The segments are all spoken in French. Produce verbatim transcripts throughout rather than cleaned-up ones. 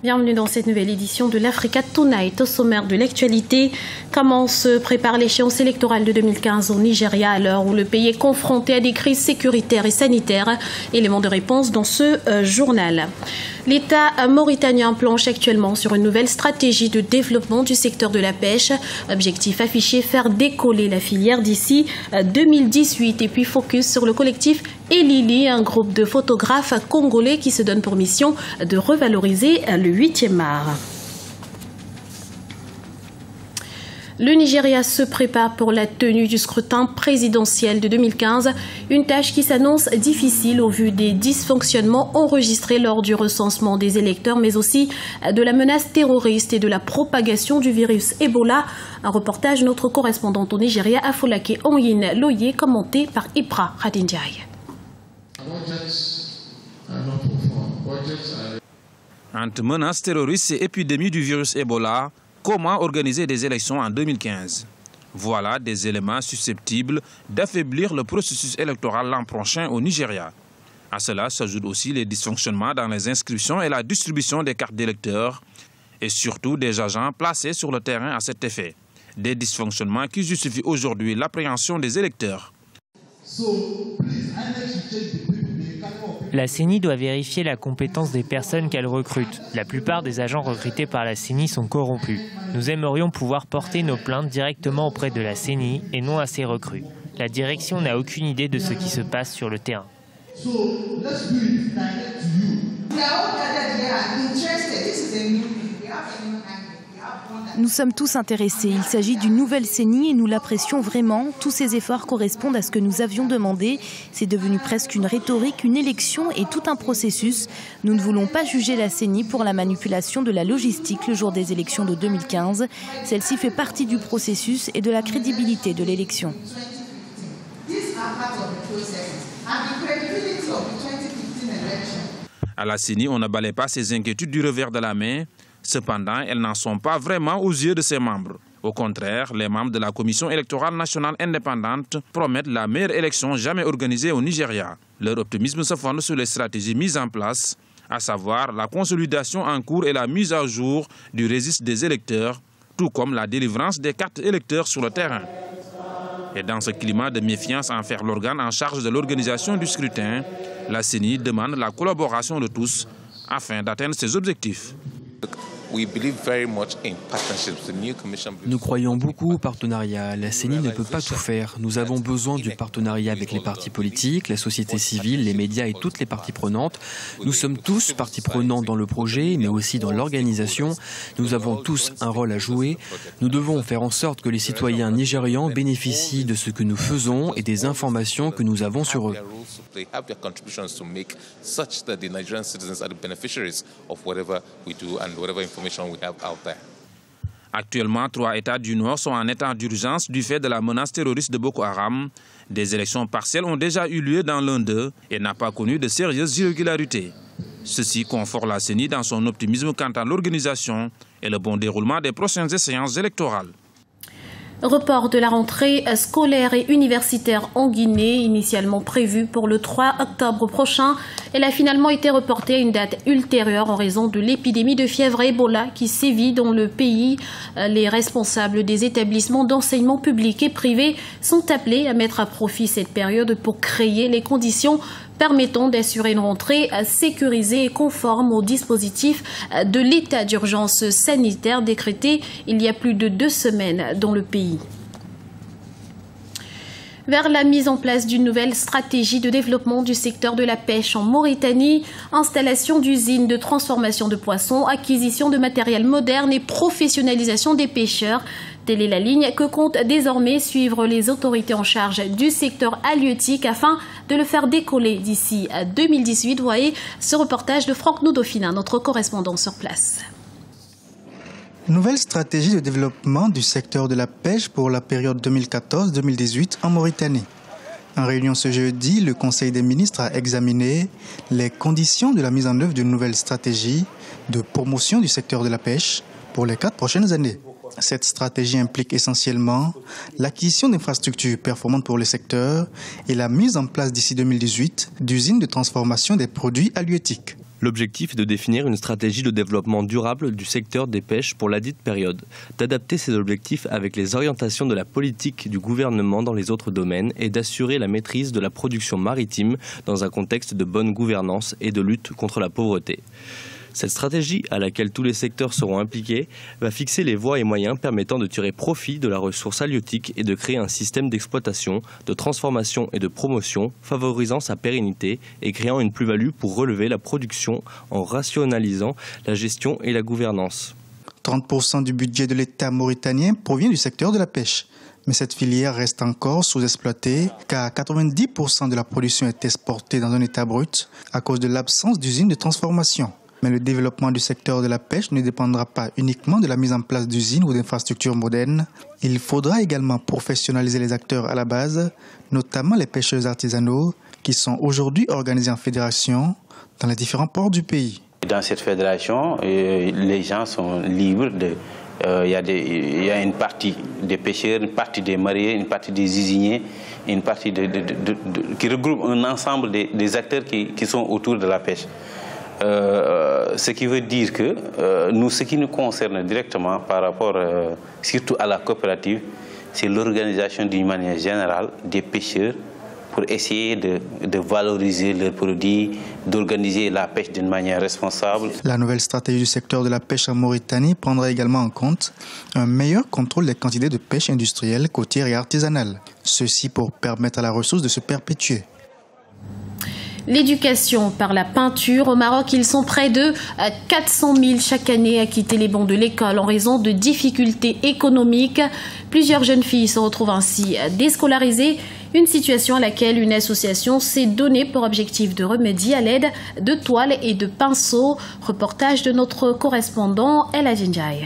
Bienvenue dans cette nouvelle édition de l'Africa Tonight. Au sommaire de l'actualité, comment se prépare l'échéance électorale de deux mille quinze au Nigeria à l'heure où le pays est confronté à des crises sécuritaires et sanitaires. Élément de réponse dans ce euh, journal. L'État mauritanien planche actuellement sur une nouvelle stratégie de développement du secteur de la pêche. Objectif affiché, faire décoller la filière d'ici deux mille dix-huit. Et puis focus sur le collectif Elili, un groupe de photographes congolais qui se donne pour mission de revaloriser le huitième art. Le Nigeria se prépare pour la tenue du scrutin présidentiel de deux mille quinze, une tâche qui s'annonce difficile au vu des dysfonctionnements enregistrés lors du recensement des électeurs, mais aussi de la menace terroriste et de la propagation du virus Ebola. Un reportage de notre correspondante au Nigeria, Afolake Onyin Loye, commenté par Ipra Radindiaye. Entre menaces terroristes et épidémie du virus Ebola, comment organiser des élections en deux mille quinze? Voilà des éléments susceptibles d'affaiblir le processus électoral l'an prochain au Nigeria. À cela s'ajoutent aussi les dysfonctionnements dans les inscriptions et la distribution des cartes d'électeurs et surtout des agents placés sur le terrain à cet effet. Des dysfonctionnements qui justifient aujourd'hui l'appréhension des électeurs. La C E N I doit vérifier la compétence des personnes qu'elle recrute. La plupart des agents recrutés par la C E N I sont corrompus. Nous aimerions pouvoir porter nos plaintes directement auprès de la C E N I et non à ces recrues. La direction n'a aucune idée de ce qui se passe sur le terrain. Nous sommes tous intéressés. Il s'agit d'une nouvelle C E N I et nous l'apprécions vraiment. Tous ces efforts correspondent à ce que nous avions demandé. C'est devenu presque une rhétorique, une élection et tout un processus. Nous ne voulons pas juger la C E N I pour la manipulation de la logistique le jour des élections de deux mille quinze. Celle-ci fait partie du processus et de la crédibilité de l'élection. À la C E N I, on ne balaie pas ces inquiétudes du revers de la main. Cependant, elles n'en sont pas vraiment aux yeux de ses membres. Au contraire, les membres de la Commission électorale nationale indépendante promettent la meilleure élection jamais organisée au Nigeria. Leur optimisme se fonde sur les stratégies mises en place, à savoir la consolidation en cours et la mise à jour du registre des électeurs, tout comme la délivrance des cartes électeurs sur le terrain. Et dans ce climat de méfiance envers l'organe en charge de l'organisation du scrutin, la C E N I demande la collaboration de tous afin d'atteindre ses objectifs. Nous croyons beaucoup au partenariat. La C E N I ne peut pas tout faire. Nous avons besoin du partenariat avec les partis politiques, la société civile, les médias et toutes les parties prenantes. Nous sommes tous parties prenantes dans le projet, mais aussi dans l'organisation. Nous avons tous un rôle à jouer. Nous devons faire en sorte que les citoyens nigérians bénéficient de ce que nous faisons et des informations que nous avons sur eux. Actuellement, trois États du Nord sont en état d'urgence du fait de la menace terroriste de Boko Haram. Des élections partielles ont déjà eu lieu dans l'un d'eux et n'a pas connu de sérieuses irrégularités. Ceci conforte la C E N I dans son optimisme quant à l'organisation et le bon déroulement des prochaines séances électorales. Report de la rentrée scolaire et universitaire en Guinée, initialement prévue pour le trois octobre prochain. Elle a finalement été reportée à une date ultérieure en raison de l'épidémie de fièvre Ebola qui sévit dans le pays. Les responsables des établissements d'enseignement public et privé sont appelés à mettre à profit cette période pour créer les conditions permettant d'assurer une rentrée sécurisée et conforme au dispositif de l'état d'urgence sanitaire décrété il y a plus de deux semaines dans le pays. Vers la mise en place d'une nouvelle stratégie de développement du secteur de la pêche en Mauritanie, installation d'usines de transformation de poissons, acquisition de matériel moderne et professionnalisation des pêcheurs. Telle est la ligne que comptent désormais suivre les autorités en charge du secteur halieutique afin de le faire décoller d'ici à deux mille dix-huit. Voyez ce reportage de Franck Noudofina, notre correspondant sur place. Nouvelle stratégie de développement du secteur de la pêche pour la période deux mille quatorze deux mille dix-huit en Mauritanie. En réunion ce jeudi, le Conseil des ministres a examiné les conditions de la mise en œuvre d'une nouvelle stratégie de promotion du secteur de la pêche pour les quatre prochaines années. Cette stratégie implique essentiellement l'acquisition d'infrastructures performantes pour le secteur et la mise en place d'ici deux mille dix-huit d'usines de transformation des produits halieutiques. L'objectif est de définir une stratégie de développement durable du secteur des pêches pour ladite période, d'adapter ces objectifs avec les orientations de la politique du gouvernement dans les autres domaines et d'assurer la maîtrise de la production maritime dans un contexte de bonne gouvernance et de lutte contre la pauvreté. Cette stratégie, à laquelle tous les secteurs seront impliqués, va fixer les voies et moyens permettant de tirer profit de la ressource halieutique et de créer un système d'exploitation, de transformation et de promotion favorisant sa pérennité et créant une plus-value pour relever la production en rationalisant la gestion et la gouvernance. trente pour cent du budget de l'État mauritanien provient du secteur de la pêche. Mais cette filière reste encore sous-exploitée car quatre-vingt-dix pour cent de la production est exportée dans un état brut à cause de l'absence d'usines de transformation. Mais le développement du secteur de la pêche ne dépendra pas uniquement de la mise en place d'usines ou d'infrastructures modernes. Il faudra également professionnaliser les acteurs à la base, notamment les pêcheurs artisanaux, qui sont aujourd'hui organisés en fédération dans les différents ports du pays. Dans cette fédération, euh, les gens sont libres. De, euh, y a des, il y a une partie des pêcheurs, une partie des mariés, une partie des usiniers, une partie de, de, de, de, de, qui regroupe un ensemble des, des acteurs qui, qui sont autour de la pêche. Euh, ce qui veut dire que euh, nous, ce qui nous concerne directement par rapport euh, surtout à la coopérative, c'est l'organisation d'une manière générale des pêcheurs pour essayer de, de valoriser leurs produits, d'organiser la pêche d'une manière responsable. La nouvelle stratégie du secteur de la pêche en Mauritanie prendra également en compte un meilleur contrôle des quantités de pêche industrielle, côtière et artisanale. Ceci pour permettre à la ressource de se perpétuer. L'éducation par la peinture. Au Maroc, ils sont près de quatre cent mille chaque année à quitter les bancs de l'école en raison de difficultés économiques. Plusieurs jeunes filles se retrouvent ainsi déscolarisées, une situation à laquelle une association s'est donnée pour objectif de remédier à l'aide de toiles et de pinceaux. Reportage de notre correspondant El Adjindjaï.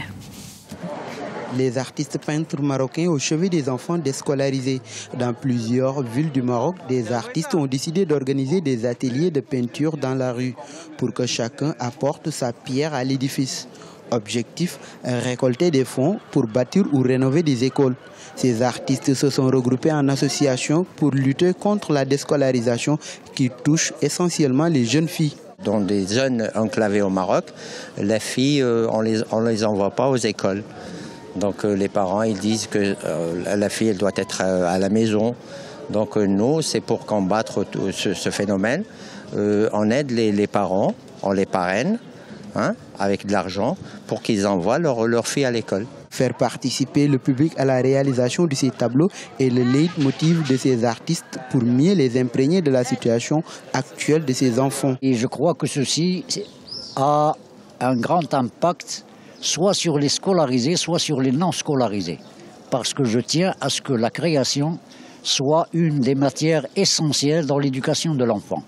Les artistes peintres marocains au chevet des enfants déscolarisés. Dans plusieurs villes du Maroc, des artistes ont décidé d'organiser des ateliers de peinture dans la rue pour que chacun apporte sa pierre à l'édifice. Objectif, récolter des fonds pour bâtir ou rénover des écoles. Ces artistes se sont regroupés en association pour lutter contre la déscolarisation qui touche essentiellement les jeunes filles. Dans des zones enclavées au Maroc, les filles, on les, on les envoie pas aux écoles. Donc euh, les parents, ils disent que euh, la fille, elle doit être euh, à la maison. Donc euh, nous, c'est pour combattre tout ce, ce phénomène. Euh, on aide les, les parents, on les parraine hein, avec de l'argent pour qu'ils envoient leur, leur fille à l'école. Faire participer le public à la réalisation de ces tableaux est le leitmotiv de ces artistes pour mieux les imprégner de la situation actuelle de ces enfants. Et je crois que ceci a un grand impact soit sur les scolarisés, soit sur les non scolarisés. Parce que je tiens à ce que la création soit une des matières essentielles dans l'éducation de l'enfant.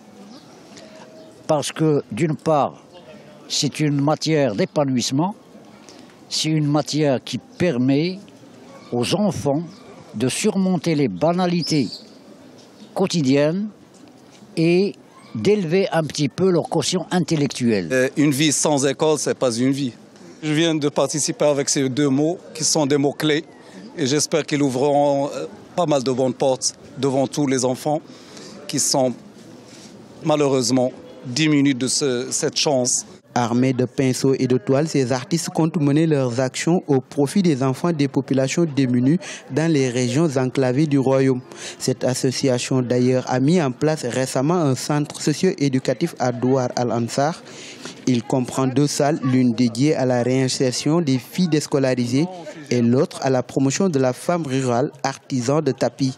Parce que, d'une part, c'est une matière d'épanouissement, c'est une matière qui permet aux enfants de surmonter les banalités quotidiennes et d'élever un petit peu leur quotient intellectuel. Euh, une vie sans école, ce n'est pas une vie. Je viens de participer avec ces deux mots qui sont des mots clés et j'espère qu'ils ouvriront pas mal de bonnes portes devant tous les enfants qui sont malheureusement diminués de ce, cette chance. Armés de pinceaux et de toiles, ces artistes comptent mener leurs actions au profit des enfants des populations démunies dans les régions enclavées du royaume. Cette association d'ailleurs a mis en place récemment un centre socio-éducatif à Douar Al-Ansar. Il comprend deux salles, l'une dédiée à la réinsertion des filles déscolarisées et l'autre à la promotion de la femme rurale artisan de tapis.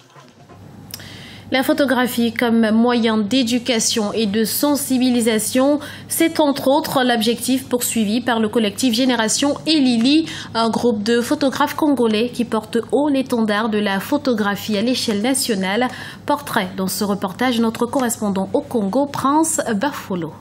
La photographie comme moyen d'éducation et de sensibilisation, c'est entre autres l'objectif poursuivi par le collectif Génération Elili, un groupe de photographes congolais qui porte haut l'étendard de la photographie à l'échelle nationale. Portrait dans ce reportage notre correspondant au Congo, Prince Bafolo.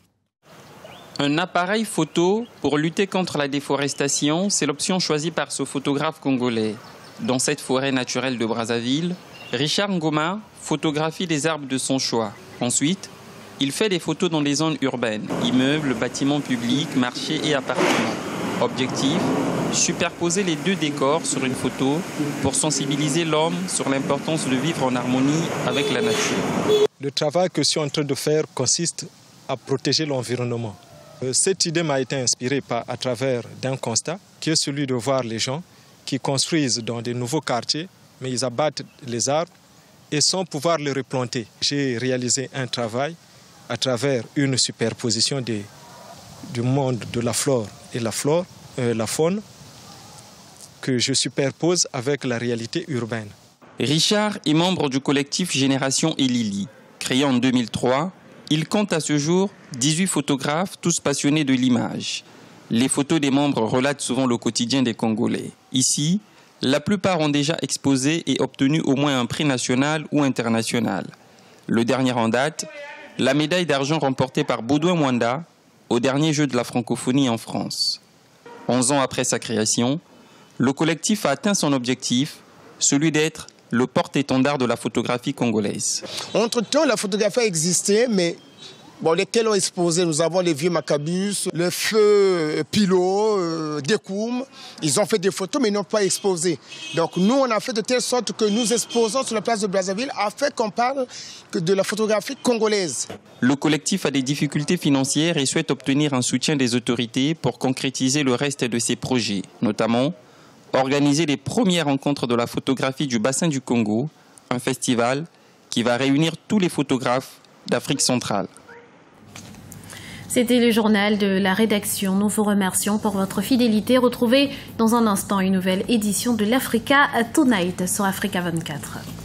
Un appareil photo pour lutter contre la déforestation, c'est l'option choisie par ce photographe congolais. Dans cette forêt naturelle de Brazzaville, Richard Ngoma photographie les arbres de son choix. Ensuite, il fait des photos dans les zones urbaines, immeubles, bâtiments publics, marchés et appartements. Objectif, superposer les deux décors sur une photo pour sensibiliser l'homme sur l'importance de vivre en harmonie avec la nature. Le travail que je suis en train de faire consiste à protéger l'environnement. Cette idée m'a été inspirée par, à travers d'un constat qui est celui de voir les gens qui construisent dans de nouveaux quartiers, mais ils abattent les arbres et sans pouvoir les replanter. J'ai réalisé un travail à travers une superposition des, du monde de la flore et la, flore, euh, la faune que je superpose avec la réalité urbaine. Richard est membre du collectif Génération Elili. Créé en deux mille trois, il compte à ce jour dix-huit photographes, tous passionnés de l'image. Les photos des membres relatent souvent le quotidien des Congolais. Ici, la plupart ont déjà exposé et obtenu au moins un prix national ou international. Le dernier en date, la médaille d'argent remportée par Baudouin Mwanda au dernier jeu de la francophonie en France. Onze ans après sa création, le collectif a atteint son objectif, celui d'être le porte-étendard de la photographie congolaise. Entre-temps, la photographie existait, mais bon, lesquels ont exposé, nous avons les vieux Maccabeus, le feu Pilot, euh, Dekoum. Ils ont fait des photos, mais ils n'ont pas exposé. Donc nous, on a fait de telle sorte que nous exposons sur la place de Brazzaville afin qu'on parle de la photographie congolaise. Le collectif a des difficultés financières et souhaite obtenir un soutien des autorités pour concrétiser le reste de ses projets, notamment organiser les premières rencontres de la photographie du bassin du Congo, un festival qui va réunir tous les photographes d'Afrique centrale. C'était le journal de la rédaction. Nous vous remercions pour votre fidélité. Retrouvez dans un instant une nouvelle édition de l'Africa Tonight sur Africa vingt-quatre.